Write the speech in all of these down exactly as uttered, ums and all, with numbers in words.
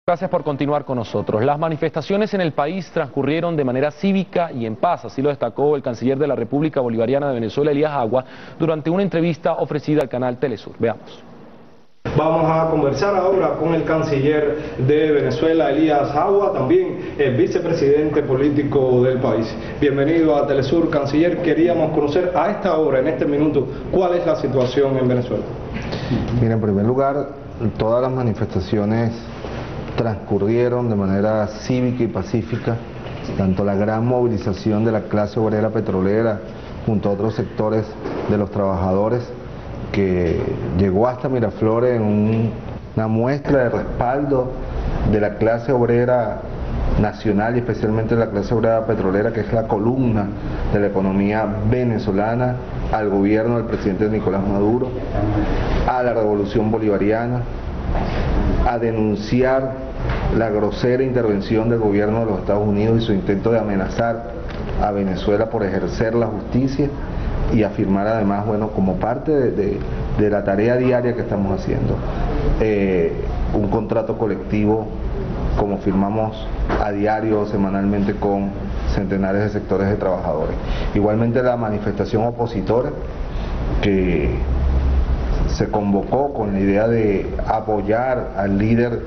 Gracias por continuar con nosotros. Las manifestaciones en el país transcurrieron de manera cívica y en paz, así lo destacó el canciller de la República Bolivariana de Venezuela, Elías Agua, durante una entrevista ofrecida al canal Telesur. Veamos. Vamos a conversar ahora con el canciller de Venezuela, Elías Agua, también el vicepresidente político del país. Bienvenido a Telesur, canciller. Queríamos conocer a esta hora, en este minuto, cuál es la situación en Venezuela. Mira, en primer lugar, todas las manifestaciones transcurrieron de manera cívica y pacífica, tanto la gran movilización de la clase obrera petrolera junto a otros sectores de los trabajadores que llegó hasta Miraflores en un, una muestra de respaldo de la clase obrera nacional y especialmente de la clase obrera petrolera, que es la columna de la economía venezolana, al gobierno del presidente Nicolás Maduro, a la revolución bolivariana, a denunciar la grosera intervención del gobierno de los Estados Unidos y su intento de amenazar a Venezuela por ejercer la justicia, y afirmar además, bueno, como parte de, de, de la tarea diaria que estamos haciendo, eh, un contrato colectivo como firmamos a diario, semanalmente, con centenares de sectores de trabajadores. Igualmente la manifestación opositora que se convocó con la idea de apoyar al líder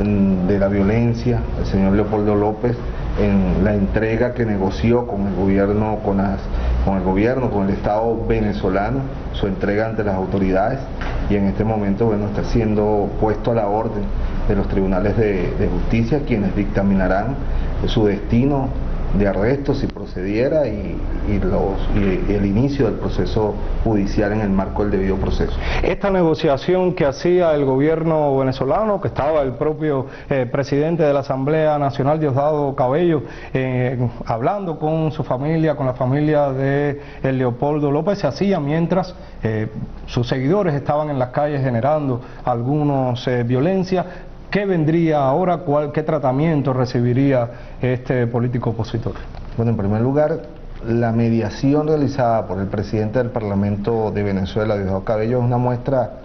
de la violencia, el señor Leopoldo López, en la entrega que negoció con el gobierno, con, las, con el gobierno, con el Estado venezolano, su entrega ante las autoridades, y en este momento, bueno, está siendo puesto a la orden de los tribunales de, de justicia, quienes dictaminarán su destino de arresto si procediera y, y, los, y el inicio del proceso judicial en el marco del debido proceso. Esta negociación que hacía el gobierno venezolano, que estaba el propio eh, presidente de la Asamblea Nacional, Diosdado Cabello, eh, hablando con su familia, con la familia de el Leopoldo López, se hacía mientras eh, sus seguidores estaban en las calles generando algunos eh, violencia. ¿Qué vendría ahora? ¿Cuál, qué tratamiento recibiría este político opositor? Bueno, en primer lugar, la mediación realizada por el presidente del Parlamento de Venezuela, Diosdado Cabello, es una muestra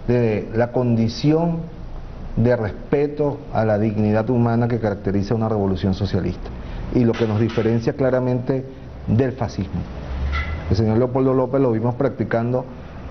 de la condición de respeto a la dignidad humana que caracteriza una revolución socialista y lo que nos diferencia claramente del fascismo. El señor Leopoldo López lo vimos practicando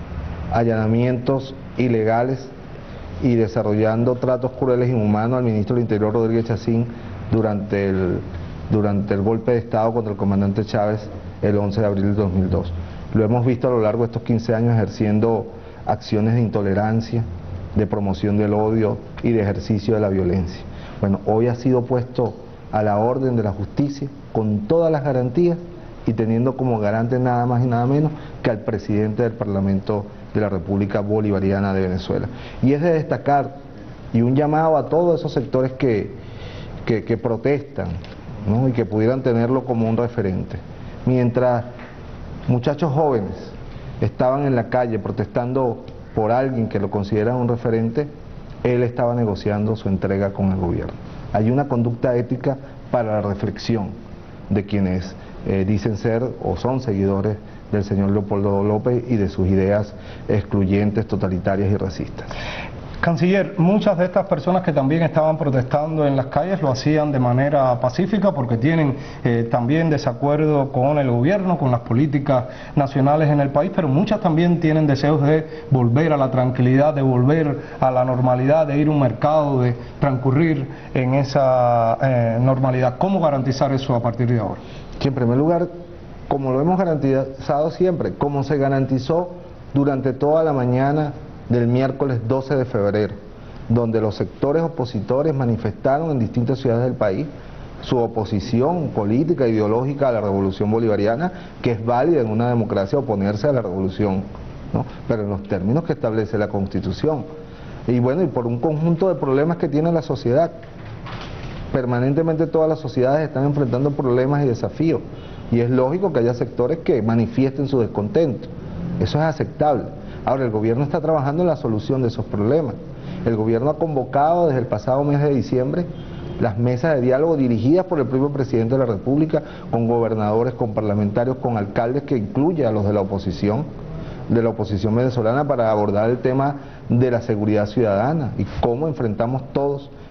allanamientos ilegales y desarrollando tratos crueles e inhumanos al ministro del Interior, Rodríguez Chacín, durante el, durante el golpe de Estado contra el comandante Chávez el once de abril del dos mil dos. Lo hemos visto a lo largo de estos quince años ejerciendo acciones de intolerancia, de promoción del odio y de ejercicio de la violencia. Bueno, hoy ha sido puesto a la orden de la justicia con todas las garantías y teniendo como garante nada más y nada menos que al presidente del Parlamento de la República Bolivariana de Venezuela. Y es de destacar, y un llamado a todos esos sectores que, que, que protestan, ¿no? Y que pudieran tenerlo como un referente. Mientras muchachos jóvenes estaban en la calle protestando por alguien que lo consideran un referente, él estaba negociando su entrega con el gobierno. Hay una conducta ética para la reflexión de quienes eh, dicen ser o son seguidores del señor Leopoldo López y de sus ideas excluyentes, totalitarias y racistas. Canciller, muchas de estas personas que también estaban protestando en las calles lo hacían de manera pacífica porque tienen eh, también desacuerdo con el gobierno, con las políticas nacionales en el país, pero muchas también tienen deseos de volver a la tranquilidad, de volver a la normalidad, de ir a un mercado, de transcurrir en esa eh, normalidad. ¿Cómo garantizar eso a partir de ahora? Sí, en primer lugar, como lo hemos garantizado siempre, como se garantizó durante toda la mañana del miércoles doce de febrero, donde los sectores opositores manifestaron en distintas ciudades del país su oposición política e ideológica a la revolución bolivariana, que es válida en una democracia oponerse a la revolución, ¿no? Pero en los términos que establece la Constitución. Y bueno, y por un conjunto de problemas que tiene la sociedad. Permanentemente todas las sociedades están enfrentando problemas y desafíos, y es lógico que haya sectores que manifiesten su descontento. Eso es aceptable. Ahora, el gobierno está trabajando en la solución de esos problemas. El gobierno ha convocado desde el pasado mes de diciembre las mesas de diálogo dirigidas por el propio presidente de la República, con gobernadores, con parlamentarios, con alcaldes, que incluye a los de la oposición, de la oposición venezolana, para abordar el tema de la seguridad ciudadana y cómo enfrentamos todos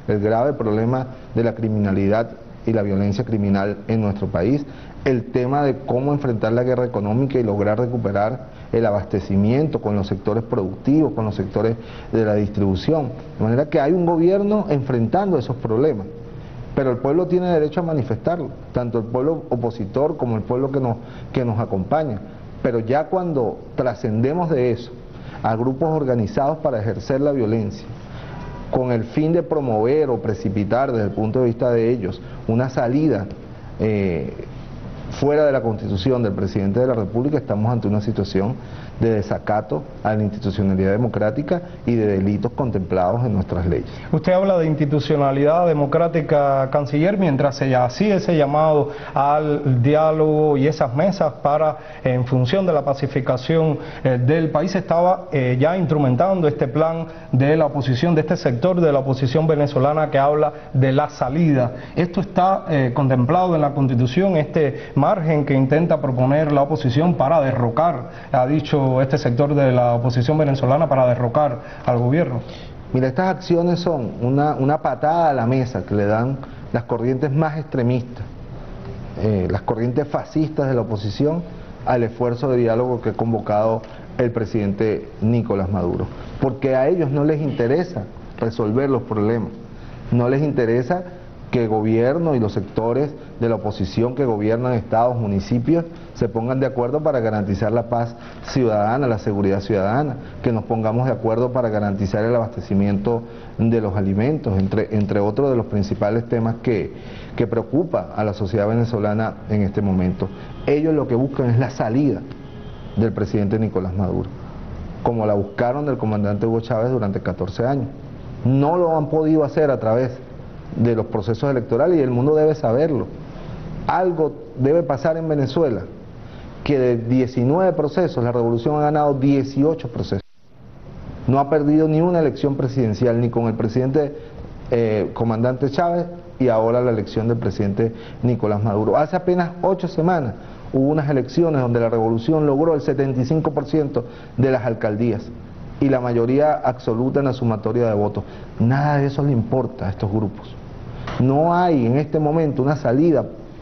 el grave problema de la criminalidad y la violencia criminal en nuestro país, el tema de cómo enfrentar la guerra económica y lograr recuperar el abastecimiento con los sectores productivos, con los sectores de la distribución. De manera que hay un gobierno enfrentando esos problemas, pero el pueblo tiene derecho a manifestarlo, tanto el pueblo opositor como el pueblo que nos, que nos acompaña. Pero ya cuando trascendemos de eso a grupos organizados para ejercer la violencia, con el fin de promover o precipitar desde el punto de vista de ellos una salida eh, fuera de la Constitución del presidente de la República, estamos ante una situación de desacato a la institucionalidad democrática y de delitos contemplados en nuestras leyes. Usted habla de institucionalidad democrática, canciller, mientras se hacía ese llamado al diálogo y esas mesas para, en función de la pacificación eh, del país, estaba eh, ya instrumentando este plan de la oposición, de este sector de la oposición venezolana que habla de la salida. Esto está eh, contemplado en la Constitución, este margen que intenta proponer la oposición para derrocar, ha dicho este sector de la oposición venezolana, para derrocar al gobierno. Mira, estas acciones son una, una patada a la mesa que le dan las corrientes más extremistas, eh, las corrientes fascistas de la oposición, al esfuerzo de diálogo que ha convocado el presidente Nicolás Maduro, porque a ellos no les interesa resolver los problemas, no les interesa que el gobierno y los sectores de la oposición que gobiernan estados, municipios, se pongan de acuerdo para garantizar la paz ciudadana, la seguridad ciudadana, que nos pongamos de acuerdo para garantizar el abastecimiento de los alimentos, entre, entre otros de los principales temas que, que preocupa a la sociedad venezolana en este momento. Ellos lo que buscan es la salida del presidente Nicolás Maduro, como la buscaron del comandante Hugo Chávez durante catorce años. No lo han podido hacer a través de los procesos electorales y el mundo debe saberlo. Algo debe pasar en Venezuela, que de diecinueve procesos la revolución ha ganado dieciocho procesos. No ha perdido ni una elección presidencial, ni con el presidente eh, comandante Chávez y ahora la elección del presidente Nicolás Maduro. Hace apenas ocho semanas hubo unas elecciones donde la revolución logró el setenta y cinco por ciento de las alcaldías y la mayoría absoluta en la sumatoria de votos. Nada de eso le importa a estos grupos. No hay en este momento una salida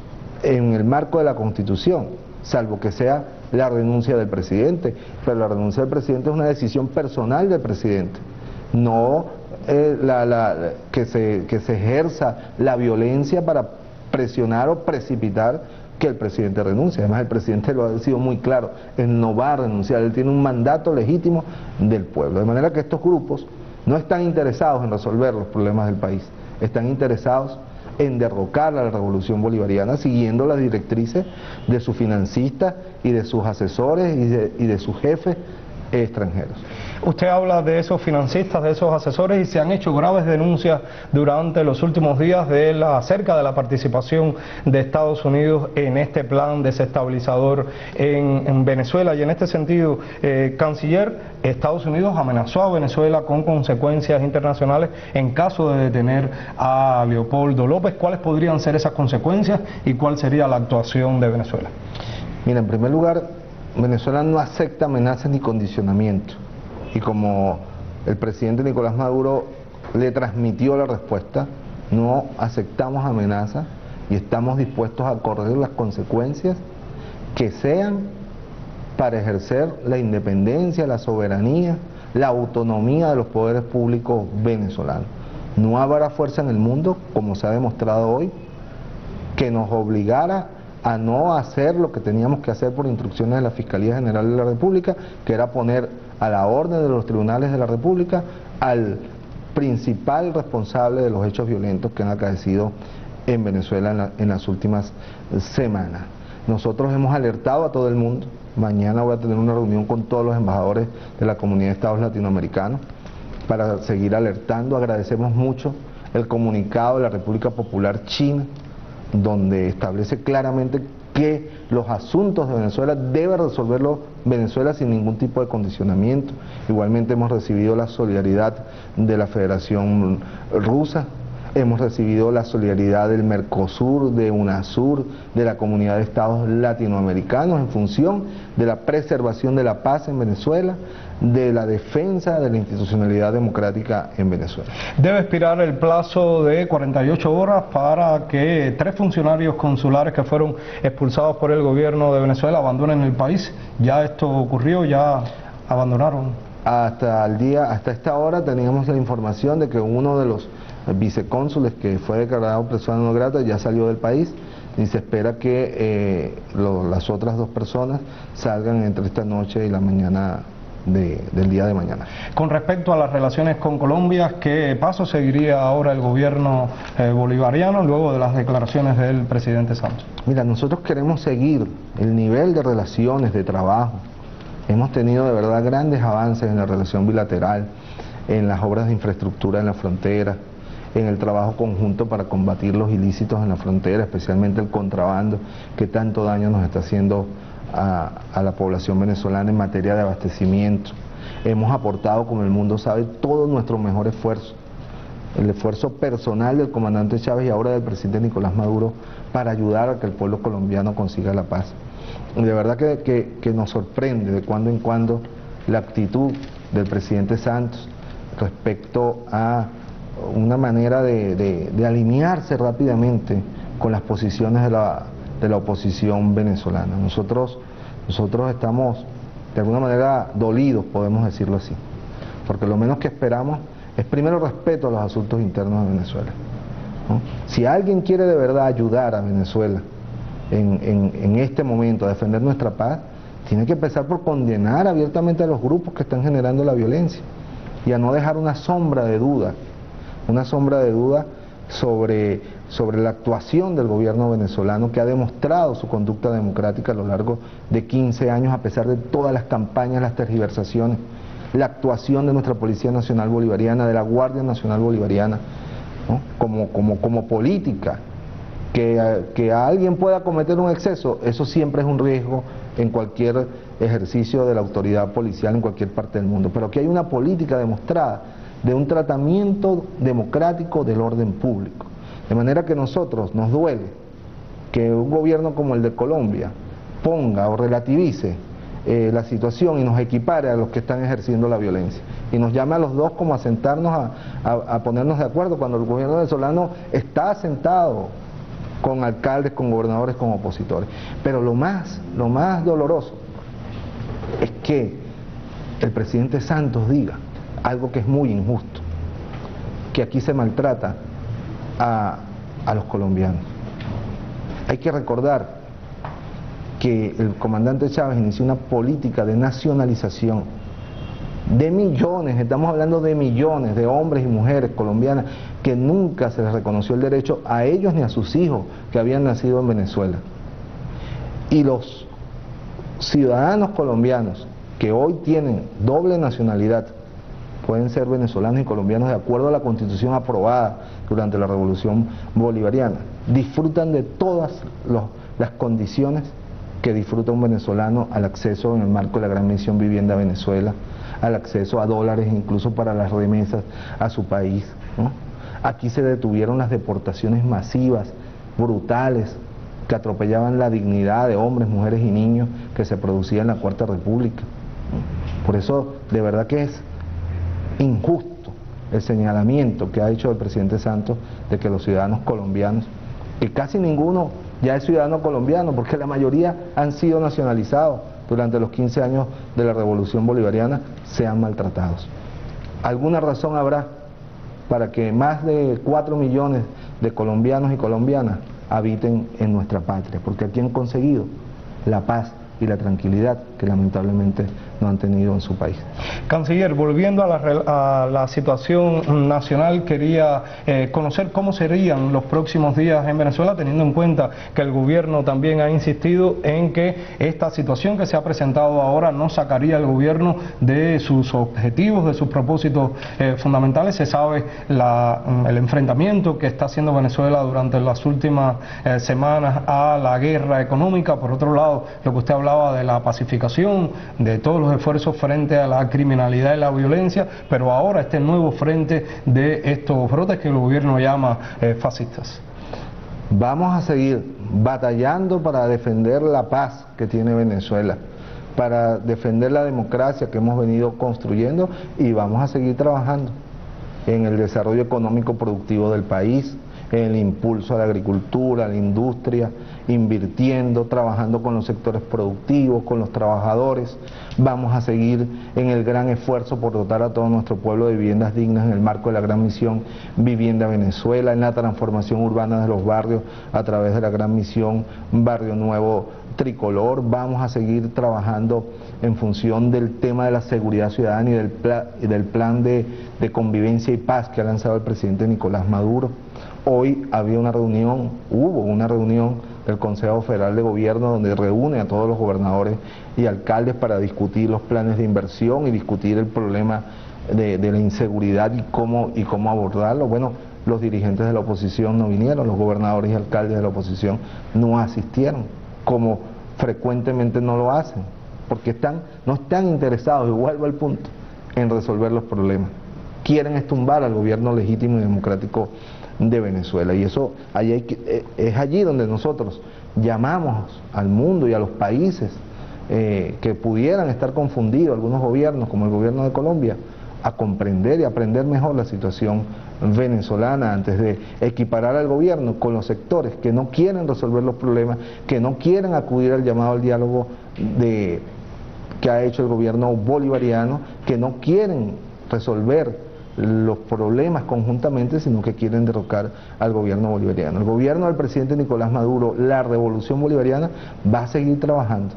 en el marco de la Constitución, salvo que sea la renuncia del presidente, pero la renuncia del presidente es una decisión personal del presidente, no eh, la, la, que, se, que se ejerza la violencia para presionar o precipitar que el presidente renuncie. Además, el presidente lo ha sido muy claro, él no va a renunciar, él tiene un mandato legítimo del pueblo, de manera que estos grupos no están interesados en resolver los problemas del país, están interesados en derrocar a la revolución bolivariana siguiendo las directrices de sus financistas y de sus asesores y de, y de sus jefes extranjeros. Usted habla de esos financistas, de esos asesores, y se han hecho graves denuncias durante los últimos días de la, acerca de la participación de Estados Unidos en este plan desestabilizador en, en Venezuela. Y en este sentido, eh, canciller, Estados Unidos amenazó a Venezuela con consecuencias internacionales en caso de detener a Leopoldo López. ¿Cuáles podrían ser esas consecuencias y cuál sería la actuación de Venezuela? Mira, en primer lugar, Venezuela no acepta amenazas ni condicionamientos. Y como el presidente Nicolás Maduro le transmitió la respuesta, no aceptamos amenazas y estamos dispuestos a correr las consecuencias que sean para ejercer la independencia, la soberanía, la autonomía de los poderes públicos venezolanos. No habrá fuerza en el mundo, como se ha demostrado hoy, que nos obligara a no hacer lo que teníamos que hacer por instrucciones de la Fiscalía General de la República, que era poner a la orden de los tribunales de la República al principal responsable de los hechos violentos que han acaecido en Venezuela en, la, en las últimas semanas. Nosotros hemos alertado a todo el mundo. Mañana voy a tener una reunión con todos los embajadores de la Comunidad de Estados Latinoamericanos para seguir alertando. Agradecemos mucho el comunicado de la República Popular China, donde establece claramente que los asuntos de Venezuela debe resolverlo Venezuela sin ningún tipo de condicionamiento. Igualmente hemos recibido la solidaridad de la Federación Rusa, hemos recibido la solidaridad del Mercosur, de UNASUR, de la Comunidad de Estados Latinoamericanos en función de la preservación de la paz en Venezuela, de la defensa de la institucionalidad democrática en Venezuela. Debe expirar el plazo de cuarenta y ocho horas para que tres funcionarios consulares que fueron expulsados por el gobierno de Venezuela abandonen el país. ¿Ya esto ocurrió? ¿Ya abandonaron? Hasta el día, hasta esta hora teníamos la información de que uno de los vicecónsules que fue declarado persona no grata ya salió del país y se espera que eh, lo, las otras dos personas salgan entre esta noche y la mañana de, del día de mañana. Con respecto a las relaciones con Colombia, ¿qué paso seguiría ahora el gobierno eh, bolivariano luego de las declaraciones del presidente Santos? Mira, nosotros queremos seguir el nivel de relaciones, de trabajo. Hemos tenido de verdad grandes avances en la relación bilateral, en las obras de infraestructura en la frontera, en el trabajo conjunto para combatir los ilícitos en la frontera, especialmente el contrabando, que tanto daño nos está haciendo a, a la población venezolana en materia de abastecimiento. Hemos aportado, como el mundo sabe, todo nuestro mejor esfuerzo, el esfuerzo personal del comandante Chávez y ahora del presidente Nicolás Maduro para ayudar a que el pueblo colombiano consiga la paz. Y de verdad que, que, que nos sorprende de cuando en cuando la actitud del presidente Santos respecto a una manera de, de, de alinearse rápidamente con las posiciones de la, de la oposición venezolana. Nosotros, nosotros estamos de alguna manera dolidos, podemos decirlo así, porque lo menos que esperamos es primero respeto a los asuntos internos de Venezuela, ¿no? Si alguien quiere de verdad ayudar a Venezuela en, en, en este momento a defender nuestra paz, tiene que empezar por condenar abiertamente a los grupos que están generando la violencia y a no dejar una sombra de duda una sombra de duda sobre, sobre la actuación del gobierno venezolano, que ha demostrado su conducta democrática a lo largo de quince años, a pesar de todas las campañas, las tergiversaciones, la actuación de nuestra Policía Nacional Bolivariana, de la Guardia Nacional Bolivariana, ¿no? como, como, como política. Que, que a alguien pueda cometer un exceso, eso siempre es un riesgo en cualquier ejercicio de la autoridad policial en cualquier parte del mundo, pero que hay una política demostrada de un tratamiento democrático del orden público. De manera que nosotros nos duele que un gobierno como el de Colombia ponga o relativice eh, la situación y nos equipare a los que están ejerciendo la violencia. Y nos llame a los dos como a sentarnos a, a, a ponernos de acuerdo cuando el gobierno venezolano está sentado con alcaldes, con gobernadores, con opositores. Pero lo más, lo más doloroso es que el presidente Santos diga algo que es muy injusto, que aquí se maltrata a, a los colombianos. Hay que recordar que el comandante Chávez inició una política de nacionalización de millones, estamos hablando de millones de hombres y mujeres colombianas que nunca se les reconoció el derecho a ellos ni a sus hijos que habían nacido en Venezuela. Y los ciudadanos colombianos que hoy tienen doble nacionalidad pueden ser venezolanos y colombianos de acuerdo a la Constitución aprobada durante la Revolución Bolivariana. Disfrutan de todas los, las condiciones que disfruta un venezolano al acceso en el marco de la Gran Misión Vivienda Venezuela, al acceso a dólares incluso para las remesas a su país, ¿no? Aquí se detuvieron las deportaciones masivas, brutales, que atropellaban la dignidad de hombres, mujeres y niños que se producían en la Cuarta República, ¿no? Por eso, de verdad que es injusto el señalamiento que ha hecho el presidente Santos de que los ciudadanos colombianos, que casi ninguno ya es ciudadano colombiano, porque la mayoría han sido nacionalizados durante los quince años de la Revolución Bolivariana, sean maltratados. ¿Alguna razón habrá para que más de cuatro millones de colombianos y colombianas habiten en nuestra patria? Porque aquí han conseguido la paz y la tranquilidad que lamentablemente no han tenido en su país. Canciller, volviendo a la, a la situación nacional, quería eh, conocer cómo serían los próximos días en Venezuela, teniendo en cuenta que el gobierno también ha insistido en que esta situación que se ha presentado ahora no sacaría al gobierno de sus objetivos, de sus propósitos eh, fundamentales. Se sabe la, el enfrentamiento que está haciendo Venezuela durante las últimas eh, semanas a la guerra económica. Por otro lado, lo que usted habla hablaba de la pacificación, de todos los esfuerzos frente a la criminalidad y la violencia, pero ahora este nuevo frente de estos brotes que el gobierno llama eh, fascistas. Vamos a seguir batallando para defender la paz que tiene Venezuela, para defender la democracia que hemos venido construyendo, y vamos a seguir trabajando en el desarrollo económico productivo del país, en el impulso a la agricultura, a la industria, invirtiendo, trabajando con los sectores productivos, con los trabajadores. Vamos a seguir en el gran esfuerzo por dotar a todo nuestro pueblo de viviendas dignas en el marco de la gran misión Vivienda Venezuela, en la transformación urbana de los barrios a través de la gran misión Barrio Nuevo Tricolor. Vamos a seguir trabajando en función del tema de la seguridad ciudadana y del, pla y del plan de, de convivencia y paz que ha lanzado el presidente Nicolás Maduro. Hoy había una reunión, hubo una reunión del Consejo Federal de Gobierno donde reúne a todos los gobernadores y alcaldes para discutir los planes de inversión y discutir el problema de, de la inseguridad y cómo, y cómo abordarlo. Bueno, los dirigentes de la oposición no vinieron, los gobernadores y alcaldes de la oposición no asistieron, como frecuentemente no lo hacen, porque están, no están interesados, y vuelvo al punto, en resolver los problemas. Quieren estumbar al gobierno legítimo y democrático de Venezuela, y eso allí hay que, es allí donde nosotros llamamos al mundo y a los países eh, que pudieran estar confundidos, algunos gobiernos como el gobierno de Colombia, a comprender y aprender mejor la situación venezolana antes de equiparar al gobierno con los sectores que no quieren resolver los problemas, que no quieren acudir al llamado al diálogo de, que ha hecho el gobierno bolivariano, que no quieren resolver los problemas conjuntamente, sino que quieren derrocar al gobierno bolivariano. El gobierno del presidente Nicolás Maduro, la revolución bolivariana, va a seguir trabajando,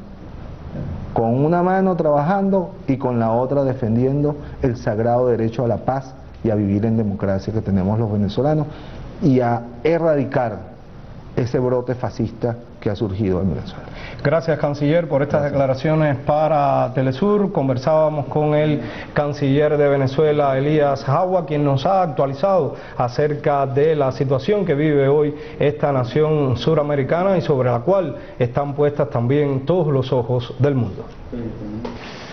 con una mano trabajando y con la otra defendiendo el sagrado derecho a la paz y a vivir en democracia que tenemos los venezolanos, y a erradicar ese brote fascista que ha surgido en Venezuela. Gracias, canciller, por estas Gracias. declaraciones para Telesur. Conversábamos con el canciller de Venezuela, Elías Jagua, quien nos ha actualizado acerca de la situación que vive hoy esta nación suramericana y sobre la cual están puestas también todos los ojos del mundo.